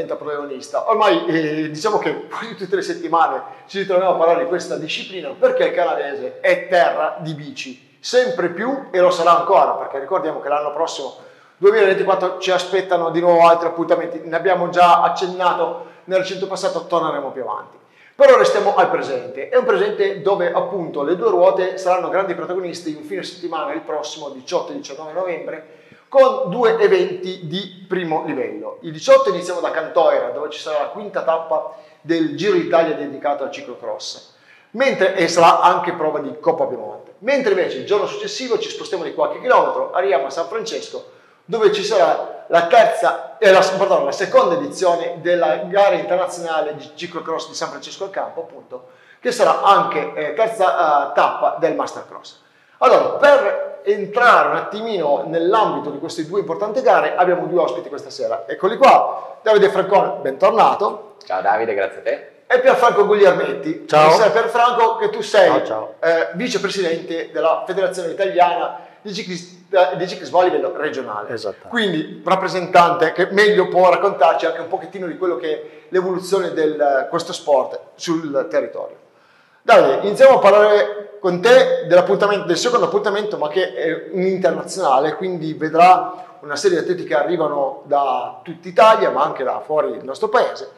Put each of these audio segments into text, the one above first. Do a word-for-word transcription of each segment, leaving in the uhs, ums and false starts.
diventa protagonista. Ormai eh, diciamo che quasi tutte le settimane ci ritroviamo a parlare di questa disciplina perché il canavese è terra di bici, sempre più, e lo sarà ancora, perché ricordiamo che l'anno prossimo duemilaventiquattro ci aspettano di nuovo altri appuntamenti, ne abbiamo già accennato nel recente passato, torneremo più avanti. Però restiamo al presente, è un presente dove appunto le due ruote saranno grandi protagonisti in un fine settimana il prossimo diciotto e diciannove novembre con due eventi di primo livello. Il diciotto iniziamo da Cantoira, dove ci sarà la quinta tappa del Giro d'Italia dedicato al ciclocross, mentre e sarà anche prova di Coppa Piemonte. Mentre invece il giorno successivo ci spostiamo di qualche chilometro, arriviamo a San Francesco, dove ci sarà la terza, eh, la, pardon, la seconda edizione della gara internazionale di ciclocross di San Francesco al Campo, appunto, che sarà anche eh, terza uh, tappa del Mastercross. Allora, per entrare un attimino nell'ambito di queste due importanti gare, abbiamo due ospiti questa sera. Eccoli qua, Davide Francone, bentornato. Ciao Davide, grazie a te. E Pierfranco Guglielmetti. Ciao. Sai Pierfranco che tu sei ciao, ciao. Eh, vicepresidente della Federazione Italiana di Ciclismo di ciclismo a livello regionale, esatto. Quindi rappresentante che meglio può raccontarci anche un pochettino di quello che è l'evoluzione di questo sport sul territorio. Davide, iniziamo a parlare con te dell'appuntamento, del secondo appuntamento, ma che è un internazionale, quindi vedrà una serie di atleti che arrivano da tutta Italia, ma anche da fuori il nostro paese,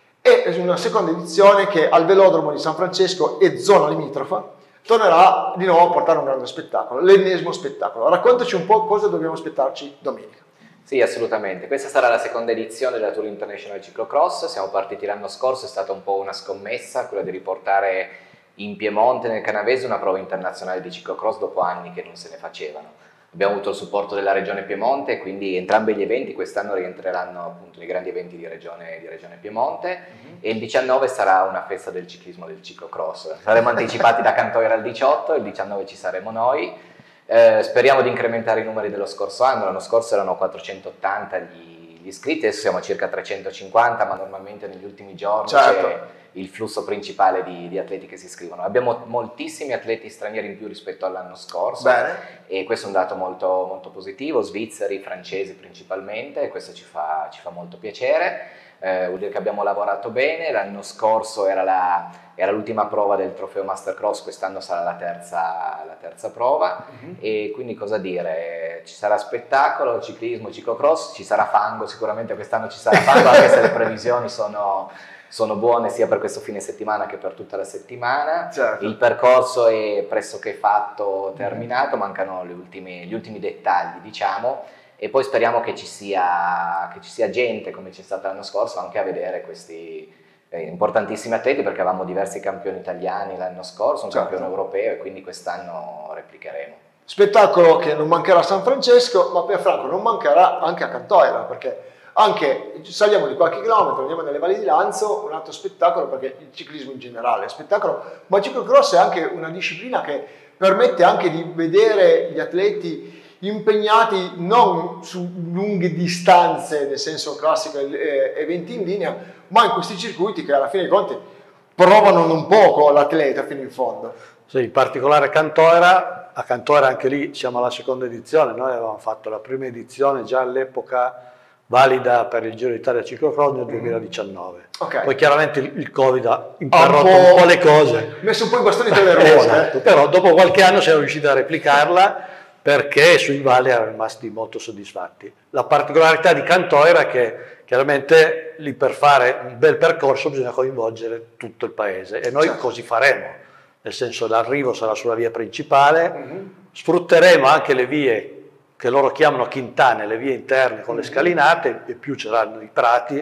e una seconda edizione che al Velodromo di San Francesco e zona limitrofa tornerà di nuovo a portare un grande spettacolo, l'ennesimo spettacolo. Raccontaci un po' cosa dobbiamo aspettarci domenica. Sì, assolutamente. Questa sarà la seconda edizione della Tour International Ciclocross. Siamo partiti l'anno scorso, è stata un po' una scommessa, quella di riportare in Piemonte, nel Canavese, una prova internazionale di ciclocross dopo anni che non se ne facevano. Abbiamo avuto il supporto della Regione Piemonte e quindi entrambi gli eventi quest'anno rientreranno appunto nei grandi eventi di Regione, di Regione Piemonte. Mm-hmm. E il diciannove sarà una festa del ciclismo, del ciclocross. Saremo anticipati da Cantoira al diciotto, il diciannove ci saremo noi. Eh, speriamo di incrementare i numeri dello scorso anno. L'anno scorso erano quattrocentottanta gli, gli iscritti, adesso siamo a circa trecentocinquanta, ma normalmente negli ultimi giorni certo. c'è il flusso principale di, di atleti che si iscrivono. Abbiamo moltissimi atleti stranieri in più rispetto all'anno scorso. Bene. E questo è un dato molto, molto positivo, svizzeri, francesi principalmente, e questo ci fa, ci fa molto piacere. Eh, vuol dire che abbiamo lavorato bene. L'anno scorso era, la, era l'ultima prova del trofeo Mastercross, quest'anno sarà la terza, la terza prova. Mm-hmm. E quindi cosa dire, ci sarà spettacolo, ciclismo, ciclocross, ci sarà fango, sicuramente quest'anno ci sarà fango, anche se le previsioni sono... sono buone sia per questo fine settimana che per tutta la settimana. Certo. Il percorso è pressoché fatto, terminato, mancano gli ultimi, gli ultimi dettagli, diciamo, e poi speriamo che ci sia, che ci sia gente, come c'è stato l'anno scorso, anche a vedere questi eh, importantissimi atleti, perché avevamo diversi campioni italiani l'anno scorso, un certo. campione europeo, e quindi quest'anno replicheremo. Spettacolo che non mancherà a San Francesco, ma Pierfranco non mancherà anche a Cantoira, perché anche saliamo di qualche chilometro, andiamo nelle valli di Lanzo, un altro spettacolo, perché il ciclismo in generale è spettacolo, ma il ciclocross è anche una disciplina che permette anche di vedere gli atleti impegnati non su lunghe distanze, nel senso classico, eh, eventi in linea, ma in questi circuiti che alla fine dei conti provano non poco l'atleta fino in fondo. Sì, in particolare Cantoira, a Cantoira anche lì siamo alla seconda edizione, noi avevamo fatto la prima edizione già all'epoca valida per il Giro d'Italia ciclocross nel duemiladiciannove. Okay. Poi chiaramente il Covid ha interrotto un, un po' le cose. Messo un po' in bastoni tra le ruote. Esatto, però dopo qualche anno siamo riusciti a replicarla perché sui valli erano rimasti molto soddisfatti. La particolarità di Cantoira è che chiaramente lì per fare un bel percorso bisogna coinvolgere tutto il paese e noi certo. così faremo, nel senso l'arrivo sarà sulla via principale, mm-hmm. sfrutteremo anche le vie che loro chiamano quintane, le vie interne con le scalinate, e più ci saranno i prati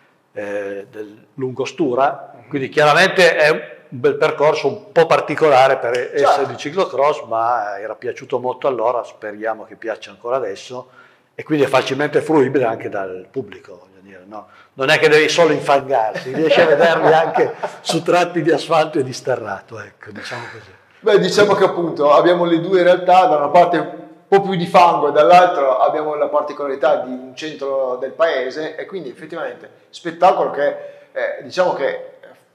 eh, del Lungostura, quindi chiaramente è un bel percorso un po' particolare per essere certo. di ciclocross, ma era piaciuto molto allora, speriamo che piaccia ancora adesso, e quindi è facilmente fruibile anche dal pubblico, voglio dire, no? Non è che devi solo infangarsi, riesci a vederli anche su tratti di asfalto e di sterrato, ecco, diciamo così. Beh, diciamo che appunto abbiamo le due realtà, da una parte un po' più di fango e dall'altro abbiamo la particolarità di un centro del paese, e quindi effettivamente spettacolo che eh, diciamo che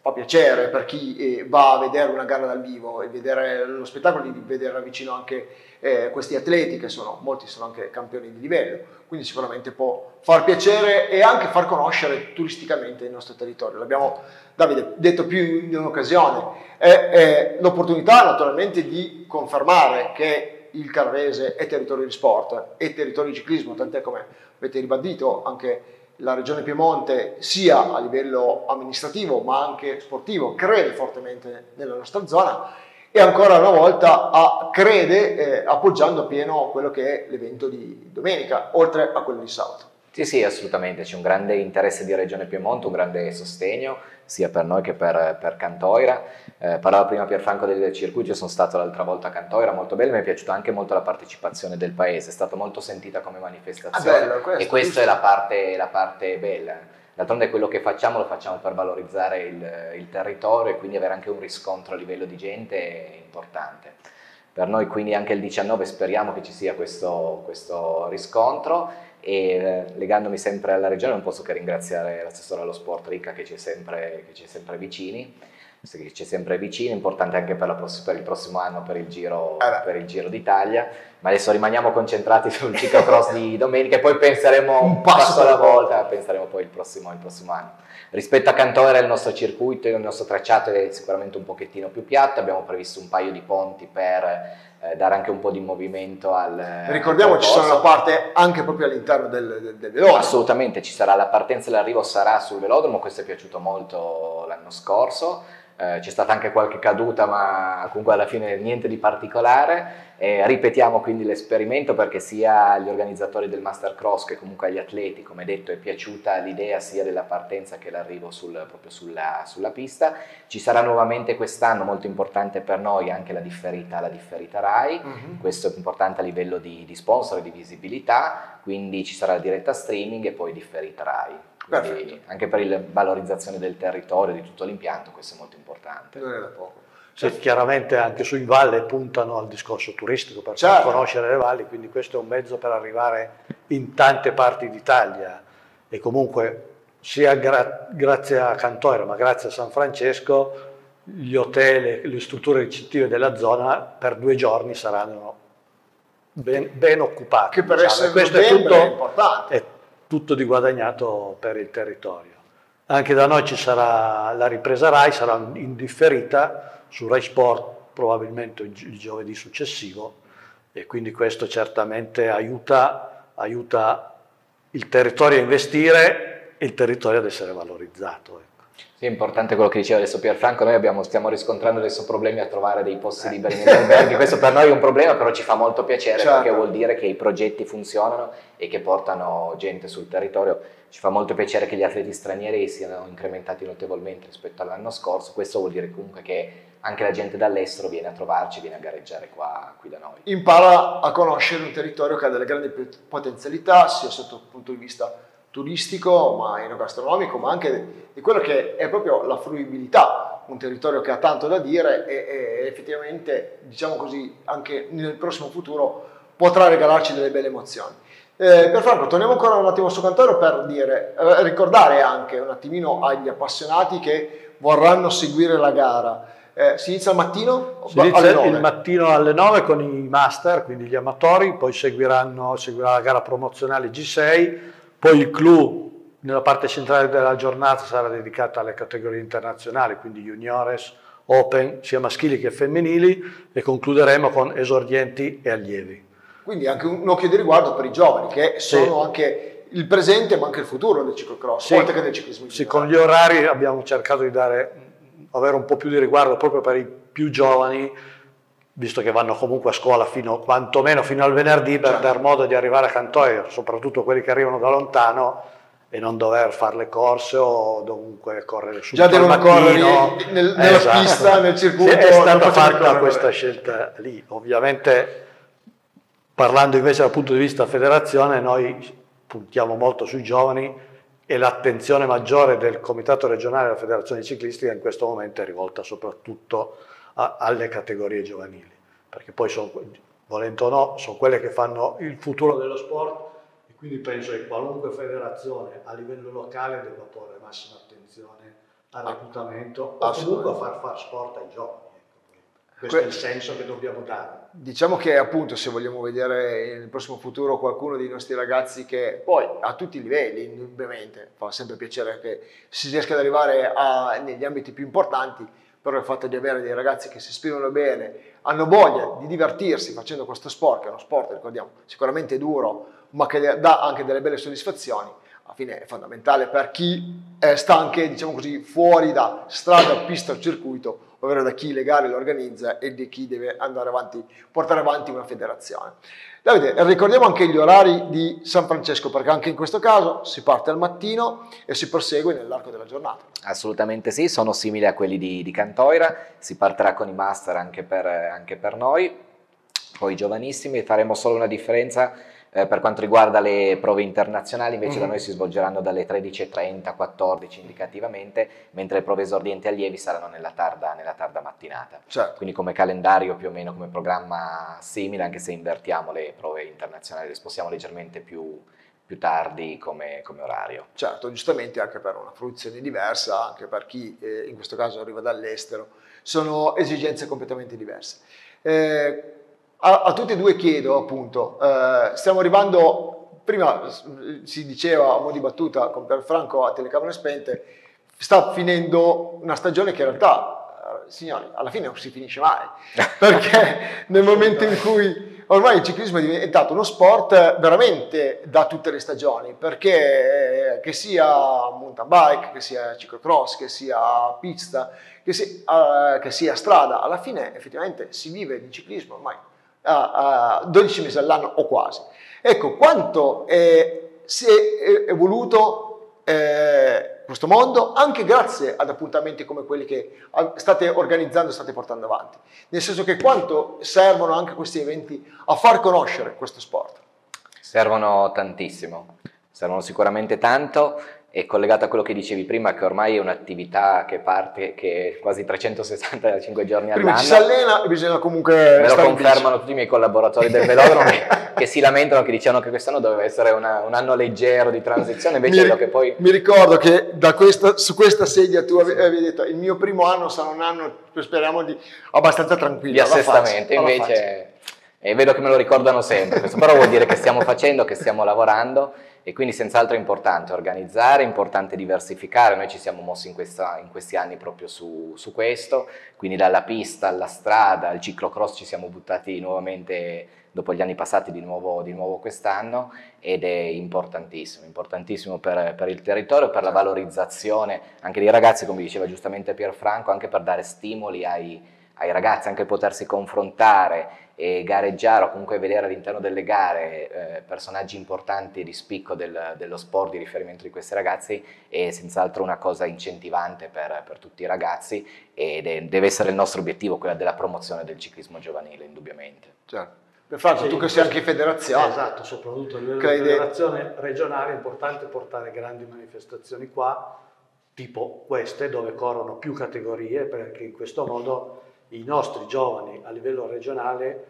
fa piacere per chi eh, va a vedere una gara dal vivo e vedere lo spettacolo, di vedere da vicino anche eh, questi atleti che sono, molti sono anche campioni di livello, quindi sicuramente può far piacere e anche far conoscere turisticamente il nostro territorio. L'abbiamo, Davide, detto più in un'occasione, è, è l'opportunità naturalmente di confermare che il Canavese è territorio di sport, è territorio di ciclismo, tant'è, come avete ribadito, anche la Regione Piemonte, sia a livello amministrativo ma anche sportivo, crede fortemente nella nostra zona e ancora una volta a, crede eh, appoggiando a pieno quello che è l'evento di domenica, oltre a quello di sabato. Sì, sì, assolutamente, c'è un grande interesse di Regione Piemonte, un grande sostegno sia per noi che per, per Cantoira. Eh, parlava prima Pierfranco del, del circuito, io sono stato l'altra volta a Cantoira, molto bello, mi è piaciuta anche molto la partecipazione del paese, è stata molto sentita come manifestazione. Ah, bello, questo, e questa è la parte, la parte bella. D'altronde quello che facciamo lo facciamo per valorizzare il, il territorio e quindi avere anche un riscontro a livello di gente è importante. Per noi quindi anche il diciannove speriamo che ci sia questo, questo riscontro e eh, legandomi sempre alla regione non posso che ringraziare l'assessore allo sport Ricca che ci è sempre, che ci è sempre vicini, che ci è sempre vicino, importante anche per, la, per il prossimo anno per il Giro, per il Giro d'Italia, ma adesso rimaniamo concentrati sul ciclocross di domenica e poi penseremo un passo alla volta, penseremo poi il prossimo, il prossimo anno. Rispetto a Cantoira il nostro circuito, il nostro tracciato è sicuramente un pochettino più piatto, abbiamo previsto un paio di ponti per eh, dare anche un po' di movimento al Ricordiamo ci sarà una parte anche proprio all'interno del, del, del velodromo. Assolutamente, ci sarà la partenza e l'arrivo sarà sul velodromo, questo è piaciuto molto l'anno scorso. Eh, c'è stata anche qualche caduta ma comunque alla fine niente di particolare. Eh, ripetiamo quindi l'esperimento perché sia agli organizzatori del Mastercross che comunque agli atleti, come detto, è piaciuta l'idea sia della partenza che l'arrivo sul, proprio sulla, sulla pista. Ci sarà nuovamente quest'anno, molto importante per noi, anche la differita, la differita RAI, mm-hmm. Questo è importante a livello di, di sponsor e di visibilità, quindi ci sarà la diretta streaming e poi differita RAI. Quindi anche per la valorizzazione del territorio, di tutto l'impianto, questo è molto importante. Non è da poco. Sì, chiaramente anche sui valle puntano al discorso turistico per certo. far conoscere le valli, quindi questo è un mezzo per arrivare in tante parti d'Italia e comunque sia gra grazie a Cantoira ma grazie a San Francesco gli hotel e le strutture ricettive della zona per due giorni saranno ben, ben occupati. Che per diciamo. essere questo è tutto, è importante. È tutto di guadagnato per il territorio. Anche da noi ci sarà la ripresa RAI, sarà indifferita su Rai Sport probabilmente il giovedì successivo e quindi questo certamente aiuta, aiuta il territorio a investire e il territorio ad essere valorizzato. Ecco. Sì, è importante quello che diceva adesso Pierfranco, noi abbiamo, stiamo riscontrando adesso problemi a trovare dei posti liberi negli alberghi, questo per noi è un problema, però ci fa molto piacere certo. Perché vuol dire che i progetti funzionano e che portano gente sul territorio. Ci fa molto piacere che gli atleti stranieri siano incrementati notevolmente rispetto all'anno scorso, questo vuol dire comunque che anche la gente dall'estero viene a trovarci, viene a gareggiare qua, qui da noi. Impara a conoscere un territorio che ha delle grandi potenzialità, sia sotto il punto di vista turistico, ma enogastronomico, ma anche di quello che è proprio la fruibilità, un territorio che ha tanto da dire e, e effettivamente, diciamo così, anche nel prossimo futuro potrà regalarci delle belle emozioni. Eh, Pierfranco, torniamo ancora un attimo su Cantoira per dire, eh, ricordare anche un attimino agli appassionati che vorranno seguire la gara. Eh, si inizia al mattino? Si inizia il mattino alle nove con i master, quindi gli amatori, poi seguiranno, seguirà la gara promozionale G sei, poi il clou nella parte centrale della giornata sarà dedicata alle categorie internazionali, quindi juniores, open, sia maschili che femminili, e concluderemo con esordienti e allievi. Quindi anche un occhio di riguardo per i giovani, che sono sì. anche il presente ma anche il futuro del ciclocross, sì. oltre che del ciclismo. Sì, con gli orari abbiamo cercato di dare, avere un po' più di riguardo proprio per i più giovani, visto che vanno comunque a scuola fino, quantomeno fino al venerdì, per certo. dar modo di arrivare a Cantoira, soprattutto quelli che arrivano da lontano, e non dover fare le corse o dovunque correre subito già devono correre nel, nella esatto. pista, nel circuito. Sì, è stata fatta questa scelta lì. Ovviamente, parlando invece dal punto di vista federazione, noi puntiamo molto sui giovani e l'attenzione maggiore del Comitato regionale della Federazione Ciclistica in questo momento è rivolta soprattutto a, alle categorie giovanili, perché poi, sono, volendo o no, sono quelle che fanno il futuro dello sport. Quindi penso che qualunque federazione a livello locale debba porre massima attenzione al reclutamento o comunque a far fare sport ai giovani. Questo è il senso che dobbiamo dare. Diciamo che appunto se vogliamo vedere nel prossimo futuro qualcuno dei nostri ragazzi che poi a tutti i livelli, indubbiamente, fa sempre piacere che si riesca ad arrivare a, negli ambiti più importanti, però il fatto di avere dei ragazzi che si esprimono bene, hanno voglia di divertirsi facendo questo sport, che è uno sport, ricordiamo, sicuramente duro, ma che dà anche delle belle soddisfazioni, alla fine è fondamentale per chi eh, sta anche, diciamo così, fuori da strada, pista o circuito, ovvero da chi le gare le organizza e di chi deve andare avanti, portare avanti una federazione. Davide, ricordiamo anche gli orari di San Francesco, perché anche in questo caso si parte al mattino e si prosegue nell'arco della giornata. Assolutamente sì, sono simili a quelli di, di Cantoira, si partirà con i master anche per, anche per noi, poi giovanissimi, faremo solo una differenza. Eh, per quanto riguarda le prove internazionali, invece, mm-hmm. da noi si svolgeranno dalle tredici e trenta, quattordici indicativamente, mentre le prove esordienti allievi saranno nella tarda, nella tarda mattinata. Certo. Quindi come calendario più o meno, come programma simile, anche se invertiamo le prove internazionali, le spostiamo leggermente più, più tardi come, come orario. Certo, giustamente anche per una fruizione diversa, anche per chi eh, in questo caso arriva dall'estero, sono esigenze completamente diverse. Eh, A, a tutti e due chiedo appunto, eh, stiamo arrivando, prima si diceva a mo' di battuta con Pierfranco a telecamere spente, sta finendo una stagione che in realtà, eh, signori, alla fine non si finisce mai, perché nel momento in cui ormai il ciclismo è diventato uno sport veramente da tutte le stagioni, perché eh, che sia mountain bike, che sia ciclocross, che sia pista, che sia, eh, che sia strada, alla fine effettivamente si vive di ciclismo ormai a dodici mesi all'anno o quasi. Ecco, quanto eh, si è evoluto eh, questo mondo anche grazie ad appuntamenti come quelli che state organizzando e state portando avanti. Nel senso che quanto servono anche questi eventi a far conoscere questo sport? Servono tantissimo, servono sicuramente tanto. E collegato a quello che dicevi prima, che ormai è un'attività che parte, che è quasi trecentosessantacinque giorni all'anno. Prima ci si allena e bisogna comunque me lo confermano tutti i miei collaboratori del velodromo che, che si lamentano, che dicevano che quest'anno doveva essere una, un anno leggero di transizione, invece mi, vedo che poi... Mi ricordo che da questa, su questa sedia tu avevi detto il mio primo anno sarà un anno, speriamo, di abbastanza tranquillo. Di assestamento, invece... E vedo che me lo ricordano sempre, questo però vuol dire che stiamo facendo, che stiamo lavorando. E quindi senz'altro è importante organizzare, è importante diversificare, noi ci siamo mossi in, questa, in questi anni proprio su, su questo, quindi dalla pista alla strada, al ciclocross ci siamo buttati nuovamente dopo gli anni passati di nuovo, di nuovo quest'anno, ed è importantissimo, importantissimo per, per il territorio, per la valorizzazione anche dei ragazzi, come diceva giustamente Pierfranco, anche per dare stimoli ai, ai ragazzi, anche potersi confrontare e gareggiare o comunque vedere all'interno delle gare eh, personaggi importanti di spicco del, dello sport di riferimento di questi ragazzi è senz'altro una cosa incentivante per, per tutti i ragazzi, ed è, deve essere il nostro obiettivo, quella della promozione del ciclismo giovanile, indubbiamente. Certo. Per Franco, sì, tu che sei anche in federazione. Esatto, soprattutto a livello di federazione regionale è importante portare grandi manifestazioni qua, tipo queste, dove corrono più categorie, perché in questo modo i nostri giovani a livello regionale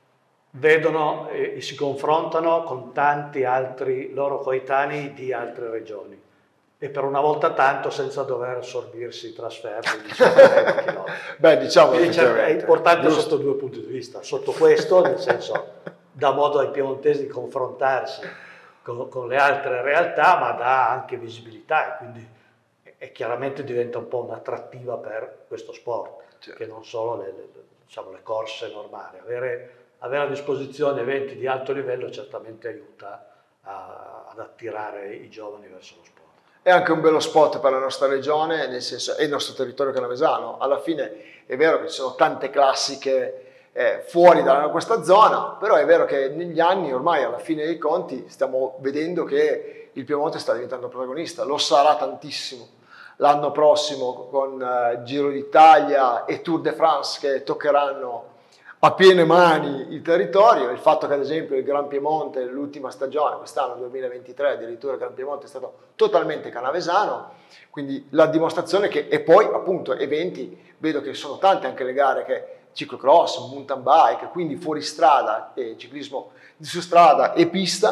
vedono e si confrontano con tanti altri loro coetanei di altre regioni, e per una volta tanto senza dover sorbirsi trasferti di cinquanta chilometri. Beh, diciamo è importante giusto, sotto due punti di vista. Sotto questo, nel senso, dà modo ai piemontesi di confrontarsi con, con le altre realtà, ma dà anche visibilità, e quindi e chiaramente diventa un po' un'attrattiva per questo sport, certo, che non solo le, le, diciamo, le corse normali. Avere, avere a disposizione eventi di alto livello certamente aiuta a, ad attirare i giovani verso lo sport. È anche un bello spot per la nostra regione, nel senso, è il nostro territorio canavesano. Alla fine è vero che ci sono tante classiche eh, fuori da questa zona, però è vero che negli anni, ormai alla fine dei conti, stiamo vedendo che il Piemonte sta diventando protagonista, lo sarà tantissimo l'anno prossimo con uh, Giro d'Italia e Tour de France che toccheranno a piene mani il territorio. Il fatto che ad esempio il Gran Piemonte, l'ultima stagione, quest'anno duemilaventitré, addirittura il Gran Piemonte è stato totalmente canavesano, quindi la dimostrazione che, e poi appunto eventi, vedo che sono tante anche le gare che ciclocross, mountain bike, quindi fuori strada, e ciclismo su strada e pista,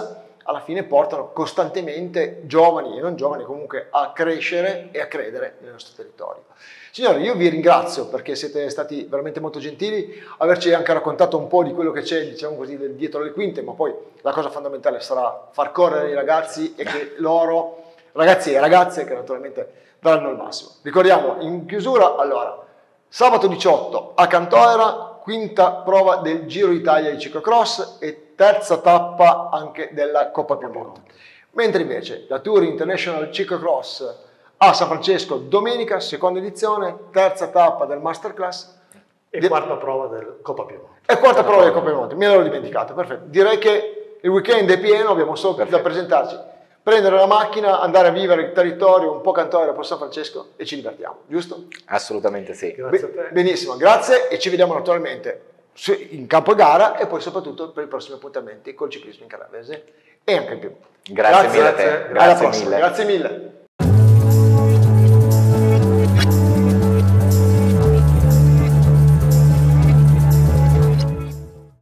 alla fine portano costantemente giovani e non giovani comunque a crescere e a credere nel nostro territorio. Signori, io vi ringrazio perché siete stati veramente molto gentili, averci anche raccontato un po' di quello che c'è, diciamo così, dietro le quinte, ma poi la cosa fondamentale sarà far correre i ragazzi e che loro, ragazzi e ragazze, che naturalmente daranno il massimo. Ricordiamo, in chiusura, allora, sabato diciotto a Cantoera, quinta prova del Giro Italia di ciclocross e terza tappa anche della Coppa Piemonte. Mentre invece la Tour International Ciclocross a San Francesco domenica, seconda edizione, terza tappa del Masterclass. E de- quarta prova del Coppa Piemonte. E quarta prova del Coppa Piemonte, me l'ero dimenticato, perfetto. Direi che il weekend è pieno, abbiamo solo perfetto da presentarci. Prendere la macchina, andare a vivere il territorio, un po' Cantoera, un po' San Francesco e ci divertiamo, giusto? Assolutamente sì. Grazie Be- a te. Benissimo, grazie e ci vediamo naturalmente in campo gara e poi soprattutto per i prossimi appuntamenti col ciclismo in canavese e anche in Piemonte. Grazie, grazie mille a te. Alla Grazie prossima. mille. Grazie mille.